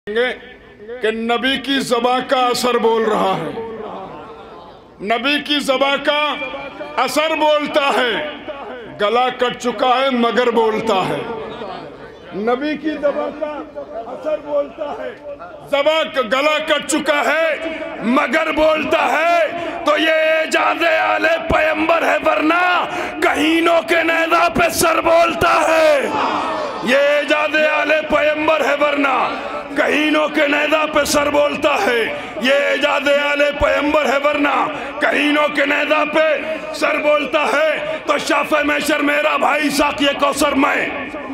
کہ نبی کی زبان کا اثر بول رہا ہے، نبی کی زبان کا اثر بولتا ہے، گلا کٹ چکا ہے مگر بولتا ہے۔ نبی کی زبان کا اثر بولتا ہے، زبان کا گلا کٹ چکا ہے مگر بولتا ہے، تو یہ اعجاز آل پیمبر ہے، ورنہ کہینوں کے نیزہ پہ سر بولتا ہے۔ یہ اعجاز آل پیمبر ہے، ورنہ کہینوں کے نیزہ پہ سر بولتا ہے۔ یہ اعجاز آل پیمبر ہے، ورنہ کہینوں کے نیزہ پہ سر بولتا ہے۔ تو شافع محشر میرا بھائی ساقی کوثر میں،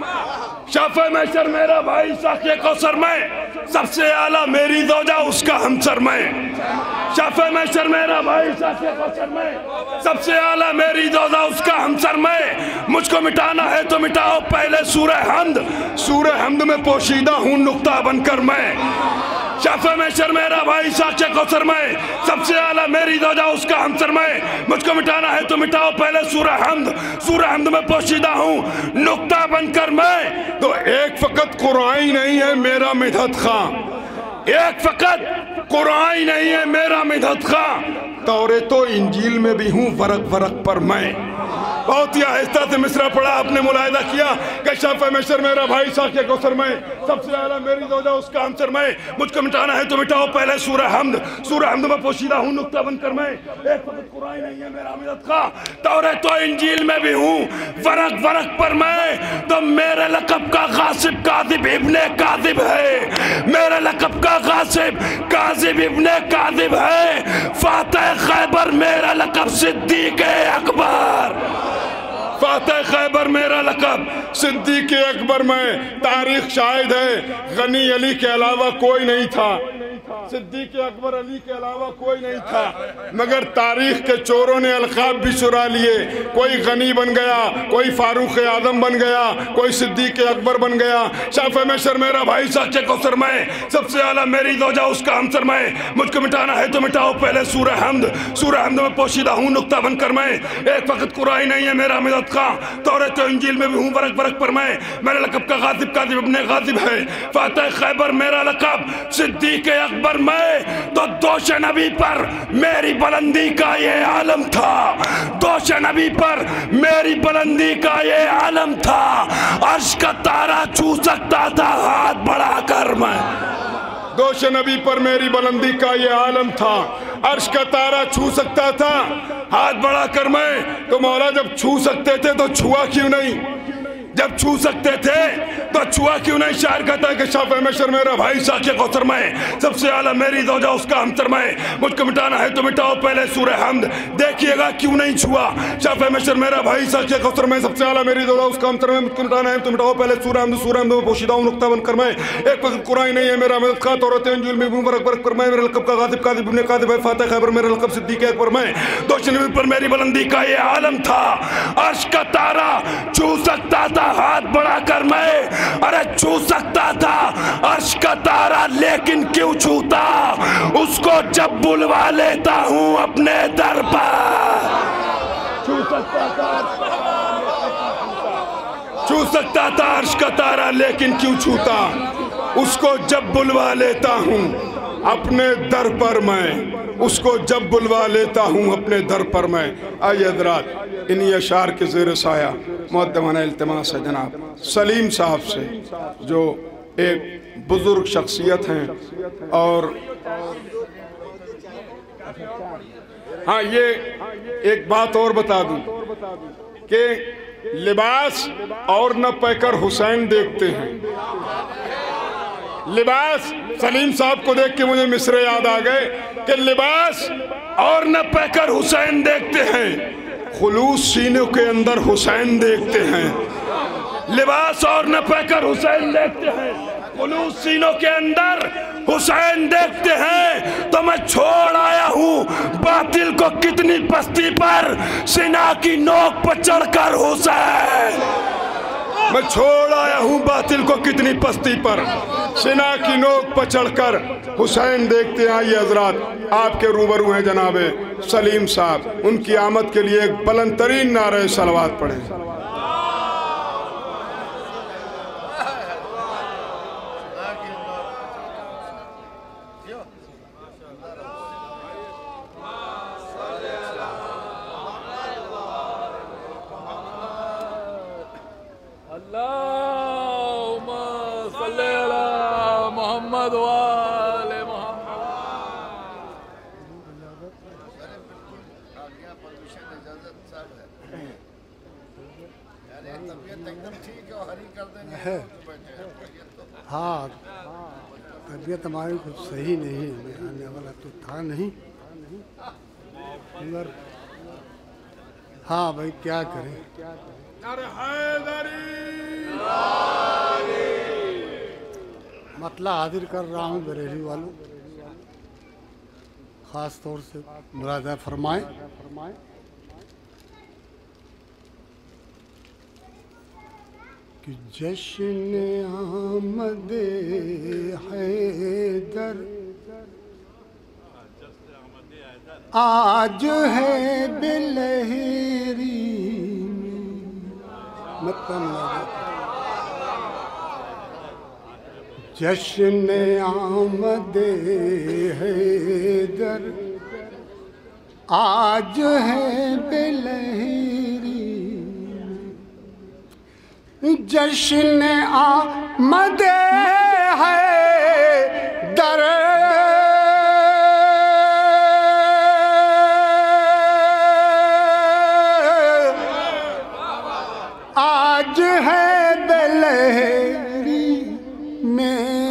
شافع محشر میرا بھائی ساقی کوثر میں، سب سے اعلیٰ میری زوجہ اس کا ہمسر میں۔ شافع محشر میرا بھائی ساقی کوثر میں، سب سے اعلیٰ میری زوجہ اس کا ہمسر میں۔ مجھ کو مٹانا ہے تو مٹاؤ پہلے سورہ حمد، سورہ حمد میں پوشیدہ ہوں نقطہ بن کر میں۔ شافع محشر میرا بھائی ساقی کوثر میں، سب سے اعلیٰ میری زوجہ اس کا ہمسر میں۔ مجھ کو مٹانا ہے تو مٹاؤ پہلے سورہ حمد، سورہ حمد میں پوشیدہ ہوں نقطہ بن کر میں۔ تو ایک فقط قرآن نہیں ہے میرا مدحت خواں، ایک فقط قرآن نہیں ہے میرا مدحت خواں، توریت و انجیل میں بھی ہوں ورق ورق پر میں۔ بہت ہی آہستہ سے مصرع پڑھا، آپ نے ملاحظہ کیا کہ شافع محشر میرا بھائی ساقی کوثر میں، سب سے اعلیٰ میری زوجہ اس کا ہمسر میں۔ مجھ کو مٹانا ہے تو مٹاؤ پہلے سورہ حمد، سورہ حمد میں پوشیدہ ہوں نقطہ بن کر میں۔ ایک فقط قرآن نہیں ہے میرا مدحت خواں، توریت و انجیل میں بھی ہوں ورق ورق پر میں۔ تو میرے لقب کا غاصب کاذب ابن کاذب ہے، میرے لقب کا غاصب کاذب ابن کاذب ہے۔ فاتح خیبر میرا لقب صدیق اکبر، فاتح خیبر میرا لقب صدیق اکبر میں۔ تاریخ شاہد ہے غنی علی کے علاوہ کوئی نہیں تھا، صدیق اکبر علی کے علاوہ کوئی نہیں تھا، مگر تاریخ کے چوروں نے القاب بھی چرا لیے۔ کوئی غنی بن گیا، کوئی فاروق اعظم بن گیا، کوئی صدیق اکبر بن گیا۔ شافع محشر میرا بھائی ساقی کوثر میں، سب سے اعلیٰ میری زوجہ اس کا ہمسر میں۔ مجھ کو مٹانا ہے تو مٹاؤ پہلے سورہ حمد، سورہ حمد میں پوشیدہ ہوں نقطہ بن کر میں۔ ایک فقط قرآن نہیں ہے میرا مدحت خواں، توریت و انجیل میں بھی ہوں ورق ورق پر میں۔ میرے لقب کا غاصب کاذب ابن غاصب ہے، فاتح خیبر میرا لقب صدیق اکبر میں۔ تو دوش نبی پر میری بلندی کا یہ عالم تھا، دوش نبی پر میری بلندی کا یہ عالم تھا، عرش کا تارا چھو سکتا تھا ہاتھ بڑھا کر میں۔ دوش نبی پر میری بلندی کا یہ عالم تھا، عرش کا تارا چھو سکتا تھا ہاتھ بڑھا کر میں۔ تو مولا جب چھو سکتے تھے تو چھوا کیوں نہیں؟ جب چھو سکتے تھے تو چھوا کیوں نہیں؟ شاعر کہتا ہے کہ شافع محشر میرا بھائی ساقی کوثر میں، سب سے اعلیٰ میری زوجہ اس کا ہمسر میں۔ مجھ کو مٹانا ہے تو مٹاؤ پہلے سورہ حمد، دیکھیے گا کیوں نہیں چھوا۔ شافع محشر میرا بھائی ساقی کوثر میں، سب سے اعلیٰ میری زوجہ اس کا ہمسر میں۔ مجھ کو مٹانا ہے تو مٹاؤ پہلے سورہ حمد، سورہ حمد میں پوشیدہ ہوں نقطہ بن کر میں۔ ایک وقت قرآن نہیں ہے میرا مدحت خواں، توریت انجیل میں بھی ورق ورق پر میں۔ میرے لقب کا غاصب کاذب ابن کاذب ہے، فاتح خیبر میرا لقب صدیق اکبر میں۔ دوش نبی پر میری بلندی کا یہ عالم تھا، عرش کا تارا چھو سکتا تھا ہاتھ بڑھا کر میں۔ ارے چھو سکتا تھا عرش کا تارا لیکن کیوں چھوتا، اس کو جب بلوا لیتا ہوں اپنے در پر۔ چھو سکتا تھا عرش کا تارا لیکن کیوں چھوتا، اس کو جب بلوا لیتا ہوں اپنے در پر میں، اس کو جب بلوا لیتا ہوں اپنے در پر میں۔ آئیے حضرات انہی اشعار کے زیر سایہ مقدمانہ التماس ہے جناب سلیم صاحب سے، جو ایک بزرگ شخصیت ہیں، اور ہاں یہ ایک بات اور بتا دوں کہ لباس اور نہ پہ کر حسین دیکھتے ہیں۔ لباس، سلیم صاحب کو دیکھ کے مجھے مصرع یاد آ گئے کہ لباس اور نہ پہ کر حسین دیکھتے ہیں، خلوص سینوں کے اندر حسین دیکھتے ہیں۔ لباس اور نہ پہ کر حسین دیکھتے ہیں، خلوص سینوں کے اندر حسین دیکھتے ہیں۔ تو میں چھوڑ آیا ہوں باطل کو کتنی پستی پر، سینہ کی نوک پر چڑھ کر حسین۔ میں چھوڑ آیا ہوں باطل کو کتنی پستی پر، سینہ کی نوک پر چڑھ کر حسین دیکھتے ہیں۔ آئیے حضرات آپ کے روبرو ہیں جناب سلیم صاحب، ان کی آمد کے لیے ایک بلند ترین نعرہ صلوات پڑھیں۔ اللهم صل على محمد وآل محمد. ہاں طبیعت ہماری کچھ صحیح نہیں ہے، آنے والا تو تھا نہیں مگر ہاں بھائی کیا کریں. مطلع حاضر کر رہا ہوں بریلی والوں، خاص طور سے مراجعہ فرمائیں. کہ جشن آمد حیدر آج ہے بلہری جشن آمد حیدر آج ہے بلہری، جشن آمد حیدر آج ہے بلہری میں،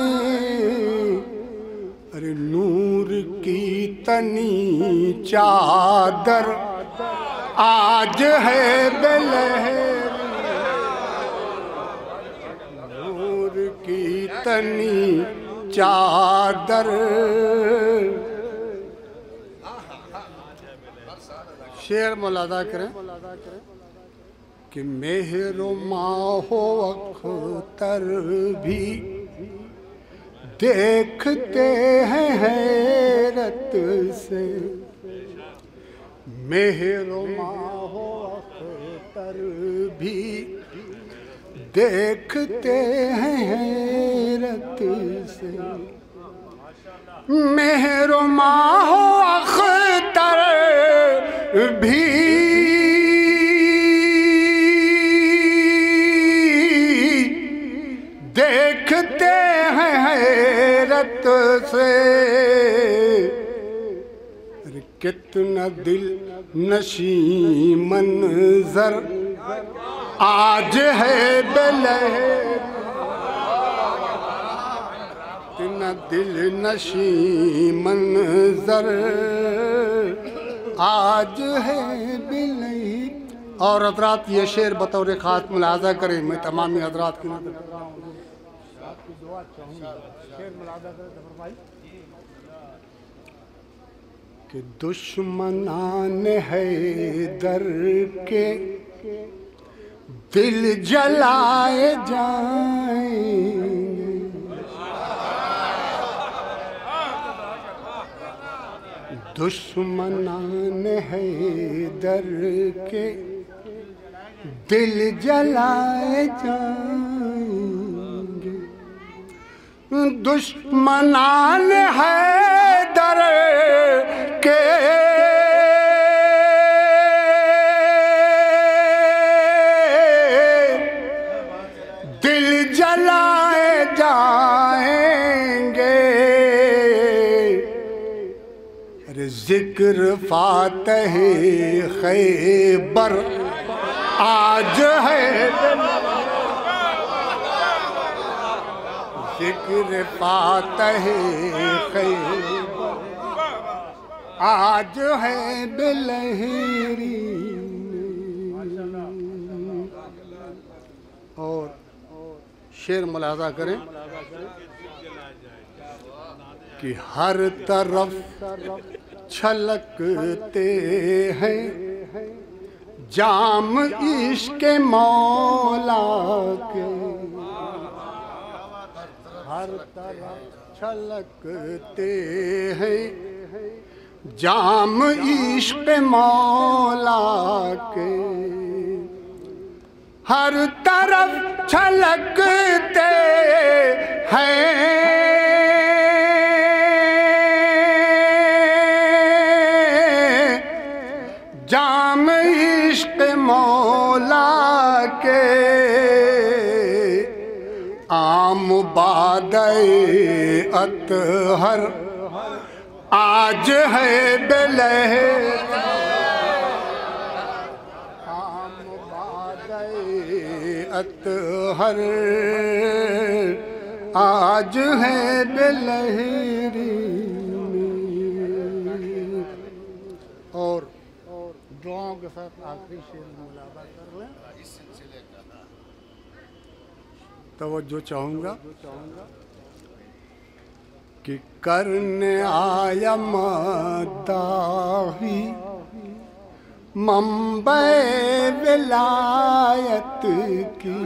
ارے نور کی تنی چادر آج ہے بلہری، نور کی تنی چادر. شعر ملاحظہ کریں کہ مہر و ماہ و اختر بھی دیکھتے ہیں حیرت سے، مہر و ماہ و اختر بھی دیکھتے ہیں حیرت سے، مہر و ماہ و اختر بھی دیکھتے ہیں حیرت سے. کتنا دل نشیں منظر آج ہے بلہری، کتنا دل نشیں منظر آج ہے بلہری. اور حضرات یہ شعر بطور خاص ملاحظہ کریں، میں تمامی حضرات کی نظر کر رہا ہوں، آپ کی دعا چاہوں گا. شعر ملاحظہ کریں تو فرمائی کہ دشمنان حیدر کے دل جلائے جائیں گے، دشمنان حیدر کے دل جلائے جائیں گے، دشمنان حیدر کے دل جلائے جائیں گے. ذکر فاتح خیبر آج ہے، ذکر فاتح خیبر آج ہے بلہری. اور شعر ملاحظہ کریں کہ ہر طرف چھلکتے ہیں جام عشق مولا کے، ہر طرف چھلکتے ہیں جام عشق مولا کے، ہر طرف چھلکتے ہیں اطہر آج ہے بلہر اطہر آج ہے بلہری اور دعاؤں کے ساتھ آخری شعر ملاحظہ کر لیں توجہ چاہوں گا کہ کرنے آیا مداحی منبع ولایت کی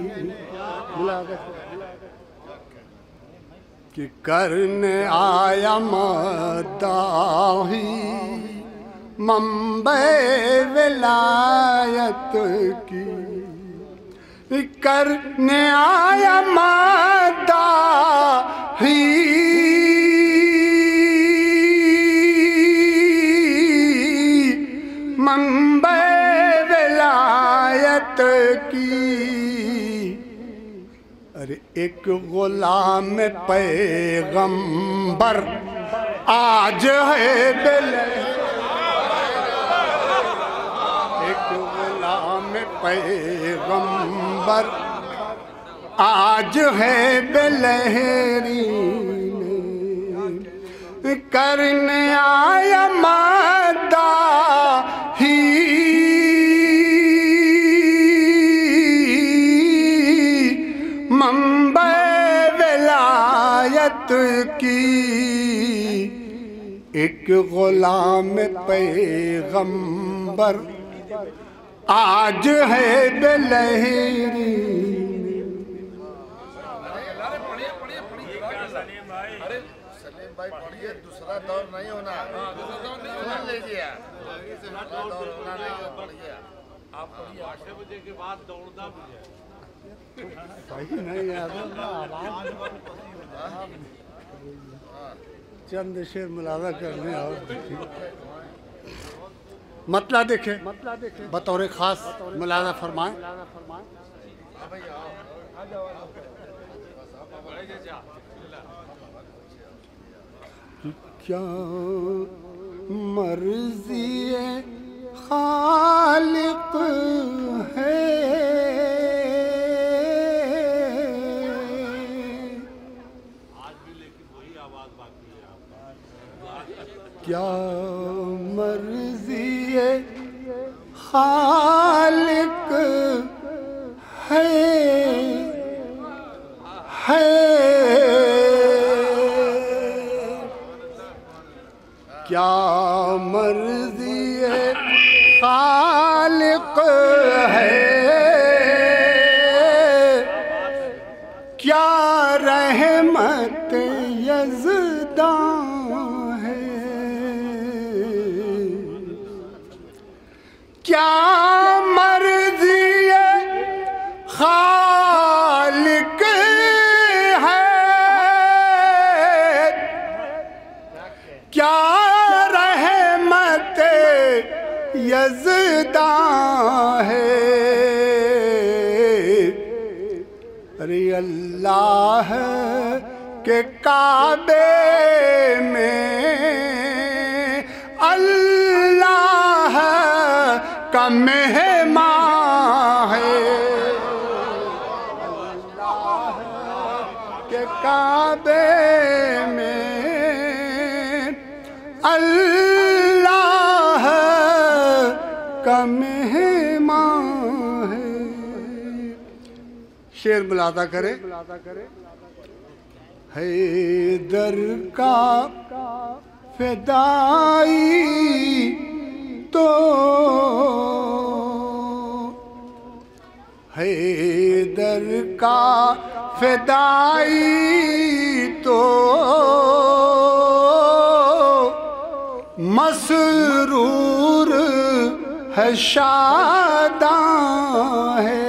کہ کرنے آیا مداحی منبع ولایت کی کرنے آیا مداحی منبع ولایت کی ارے ایک غلام پیغمبر آج ہے ایک غلام پیغمبر آج ہے بلہری کرنے آیا مداحی منبع ولایت کی ایک غلام پیغمبر آج ہے بلہری سلیم بھائی پڑھیے دوسرا دور نہیں ہونا سن لیجیے آپ پڑھیے 8 بجے کے بعد دوڑنا بھی ہے چند شعر ملاحظہ کرنے اور مطلع دیکھیں بطور خاص ملاحظہ فرمائیں کیا مرضی خالق ہے کیا مرضی خالق ہے کیا مرضی خالق ہے کیا رحمت یزداں ہے کیا مرضی خالق ہے کیا یزداں ہے ارے اللہ کے کعبے میں اللہ کا مہمان ہے اللہ کے کعبے میں اللہ کا مہمان ہے شعر ملاحظہ کرے حیدر کا فدائی تو حیدر کا فدائی تو مسرور ہے شاداں ہے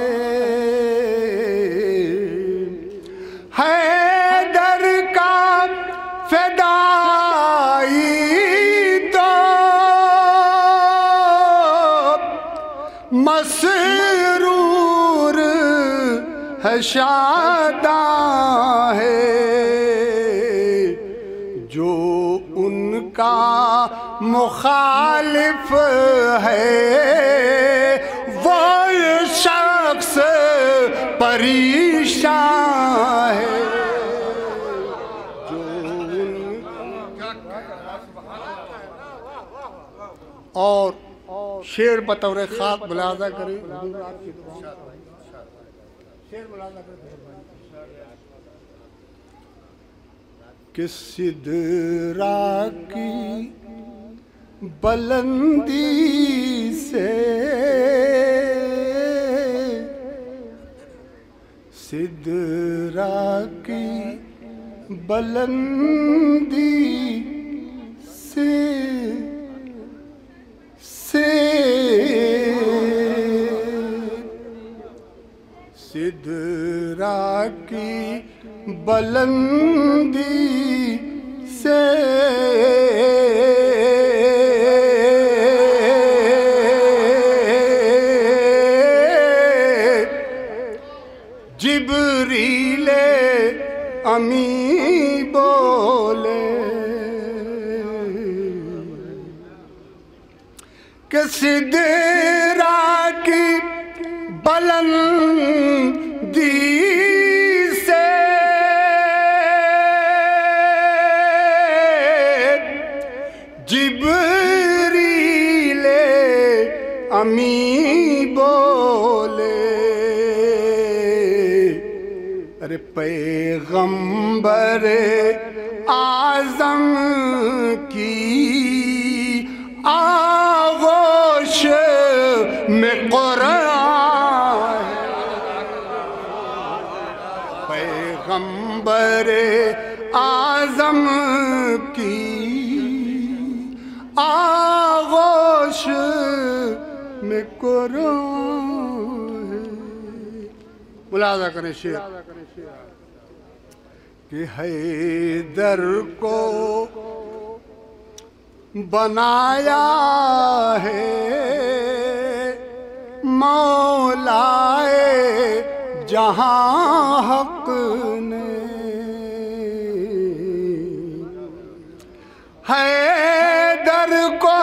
حیدر کا فدائی تو مسرور ہے شاداں ہے ان کا مخالف ہے وہ شخص پریشان ہے اور شعر بطور خاص ملاحظہ کریں کہ سدرا کی بلندی سے سدرا کی بلندی سے سدرا کی بلندی سے جبریل امی بولے کہ سدرا کی بلندی سے جبریل امی بولے ارے پیغمبر اعظم کی آغوش میں قرآن پیغمبر اعظم کی آغوش میں قرآن ملاحظہ کریں شعر کہ حیدر کو بنایا ہے مولائے جہاں حق نے حیدر کو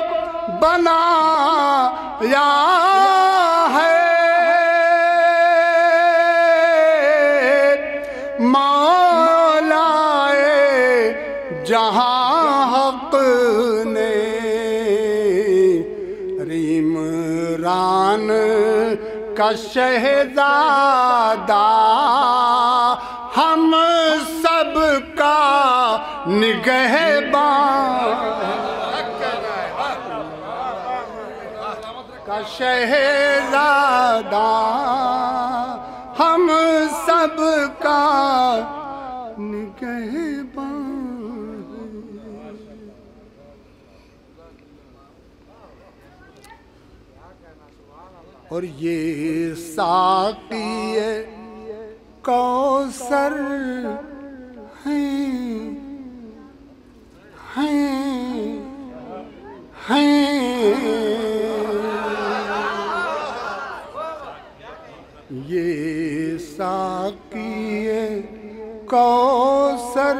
بنایا ہے مولائے جہاں حق نے عمران کا شہزادہ ہم سب کا نگہبان کا شہزادہ ہم سب کا نگہبان اور یہ ساقی کوثر یہ ساقی کوثر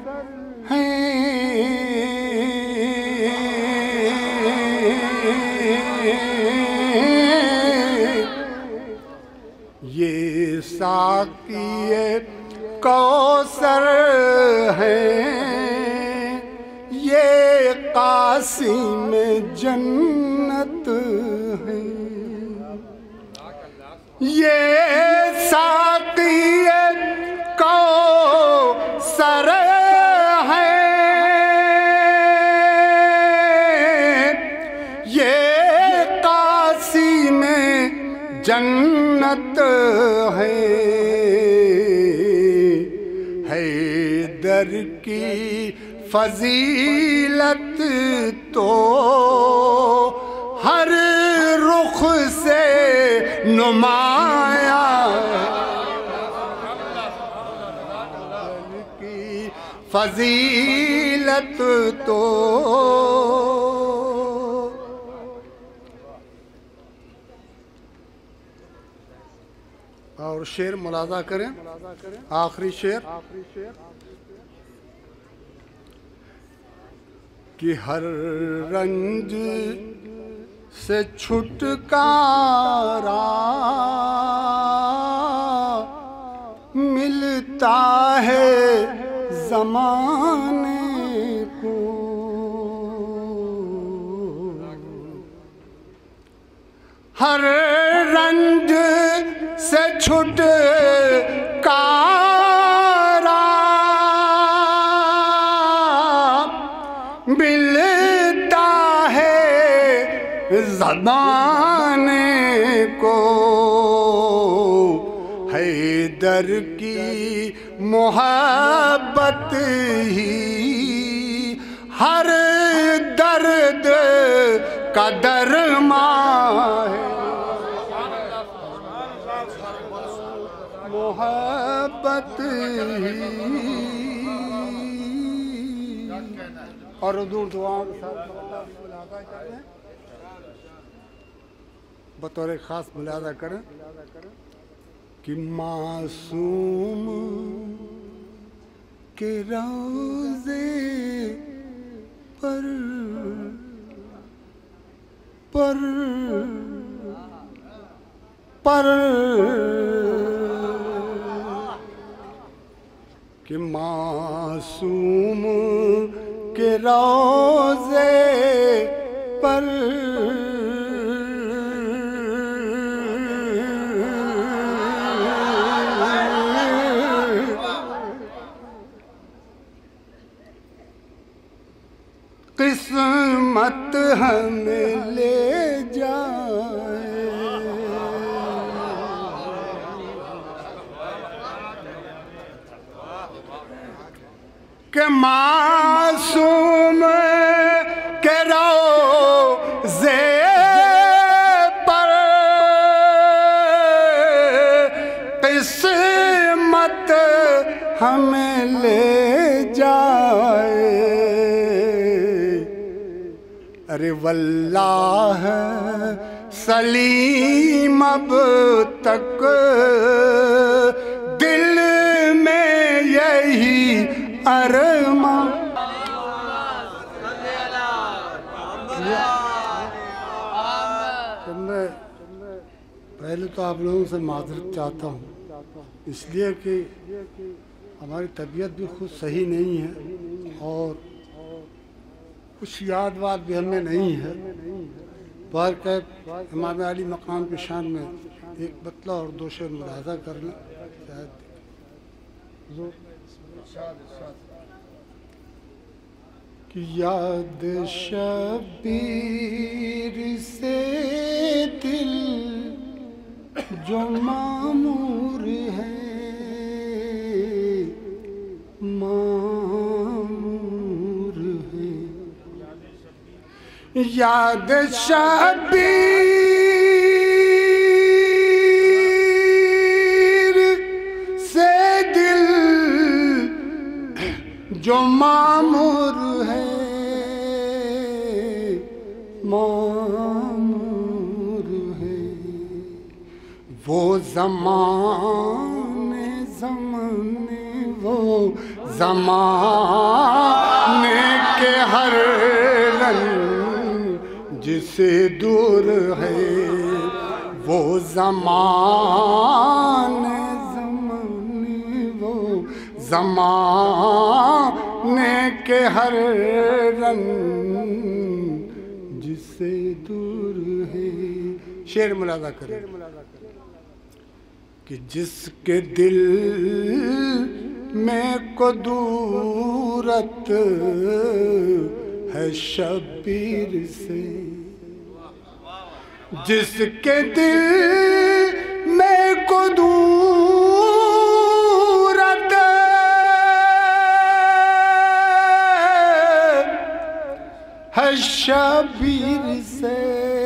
یہ ساقی کوثر ہیں یہ قاسم جنت ہیں یہ ساقی کوثر ہیں یہ قاسم جنت ہے حیدر کی فضیلت تو ہر رخ سے نمایاں کی فضیلت تو اور شعر ملاحظہ کریں آخری شعر کہ ہر رنج سے چھٹکارا ملتا ہے زمانے کو، ہر رنج سے چھٹکارا ملتا ہے زمانے کو، حیدر کی محبت ہی ہر درد کا درمان ہے، محبت ہی اور حضور دعاؤں کے ساتھ ملاحظہ کریں، بطور خاص ملاحظہ کریں کہ معصوم کے روضے پر کہ معصوم کے روضے پر قسمت ہمیں لے جائے، کہ معصوم کے روضے پر قسمت ہمیں لے جائے، ارے واللہ سلیم اب تک دل میں یہی ارمان، میں پہلے تو آپ لوگوں سے معذرت چاہتا ہوں، اس لیے کہ ہماری طبیعت بھی خود صحیح نہیں ہے اور کچھ یاد واد بھی ہمیں نہیں ہے، بہرکیف امام علی مقام کی شان میں ایک بطلہ اور دو شعر ملاحظہ کر لیں شاید کہ یاد شبیر سے دل جو معمور ہے، یاد شبیر سے دل جو معمور ہے، معمور ہے، وہ زمانے وہ زمانے کے ہر جسے دور ہے، وہ زمانے وہ زمانے کے ہر رنگ جسے دور ہے، شعر ملاحظہ کریں کہ جس کے دل میں قدورت ہے شبیر سے، جس کے دل میں قدورت ہے شبیر سے،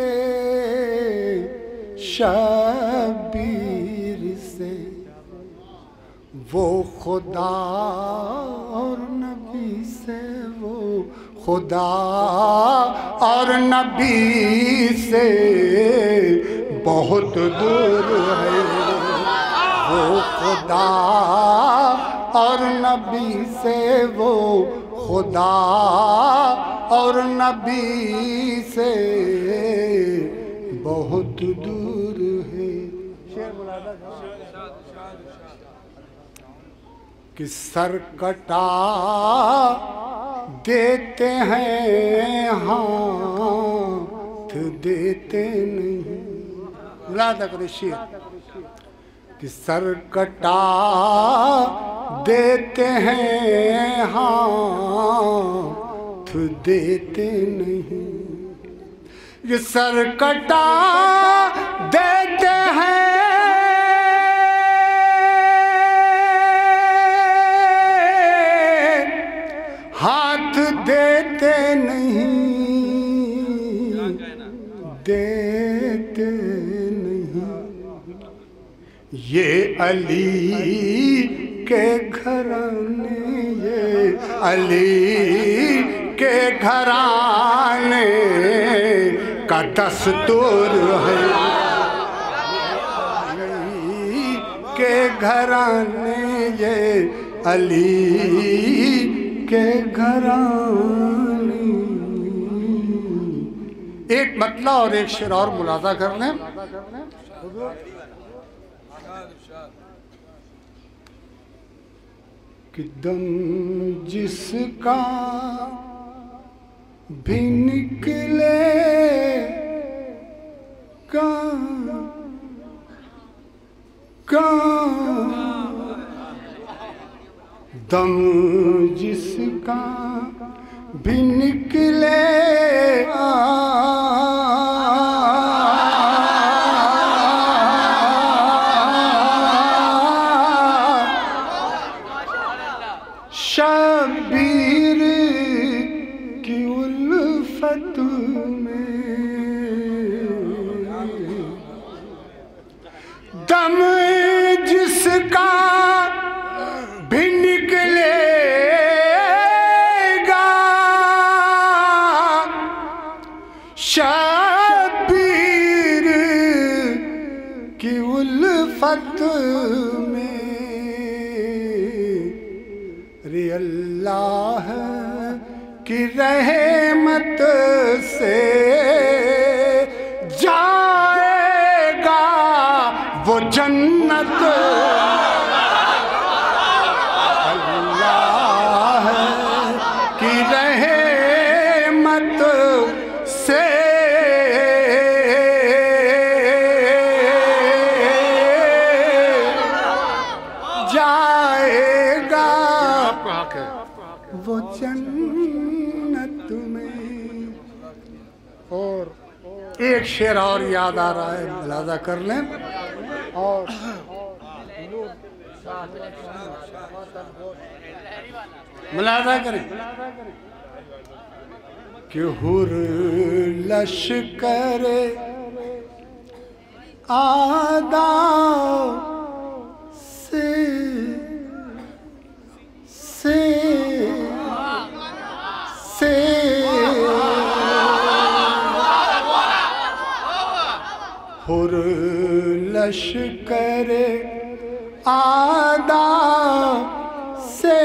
شبیر سے، وہ خدا اور نبی سے، وہ خدا اور نبی سے بہت دور ہے، وہ خدا اور نبی سے، وہ خدا اور نبی سے بہت دور ہے. کہ سر کٹا دیتے ہیں ہاتھ دیتے نہیں. ملادہ کرے شیر. کہ سر کٹا دیتے ہیں ہاتھ دیتے نہیں. یہ سر کٹا دیتے ہیں ہاتھ دیتے نہیں دیتے نہیں. یہ علی کے گھرانے یہ علی کے گھرانے کا دستور ہے. علی کے گھرانے یہ علی کے گھرانے. ایک مطلع اور ایک شعر اور ملاحظہ کر لیں. کہ دم جس کا بھی نکلے گا دم جس کا بھی نکلے شبیر کی الفت میں دم جس کا بھی نکلے گا شبیر کی الفت میں رے اللہ کی رحمت سے جائے گا وہ جنت. اللہ کی رحمت سے جائے گا وہ جنت میں. اور ایک شعر اور یاد آ رہا ہے, ملاحظہ کر لیں اور ملاحظہ کریں کہ حر لشکر آدھا حر لشکر آدھا سے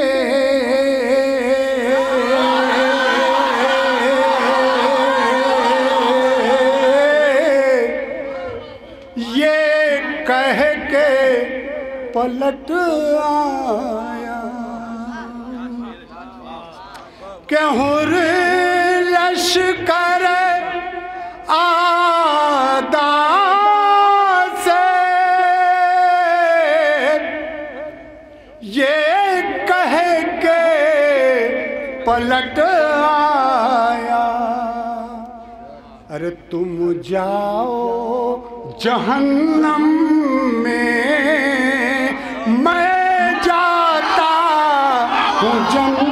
یہ کہہ کے پلٹ آیا کہ حر لشکر آدھا سے یہ کہہ کے پلٹ آیا ارے تم جاؤ جہنم میں میں جاتا ہوں جنت